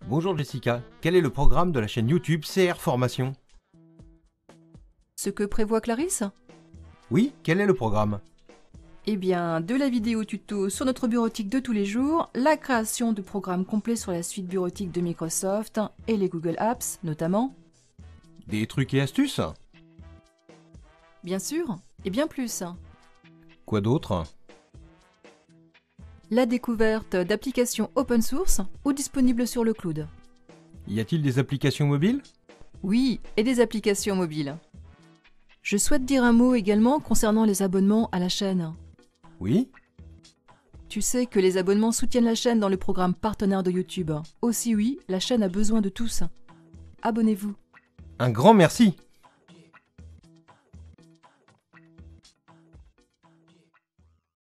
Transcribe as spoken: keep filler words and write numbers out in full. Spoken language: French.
Bonjour Jessica, quel est le programme de la chaîne YouTube C R Formation? Ce que prévoit Clarisse? Oui, quel est le programme? Eh bien, de la vidéo tuto sur notre bureautique de tous les jours, la création de programmes complets sur la suite bureautique de Microsoft et les Google Apps notamment. Des trucs et astuces? Bien sûr, et bien plus. Quoi d'autre? La découverte d'applications open source ou disponibles sur le cloud. Y a-t-il des applications mobiles? Oui, et des applications mobiles. Je souhaite dire un mot également concernant les abonnements à la chaîne. Oui? Tu sais que les abonnements soutiennent la chaîne dans le programme partenaire de YouTube. Aussi oui, la chaîne a besoin de tous. Abonnez-vous. Un grand merci!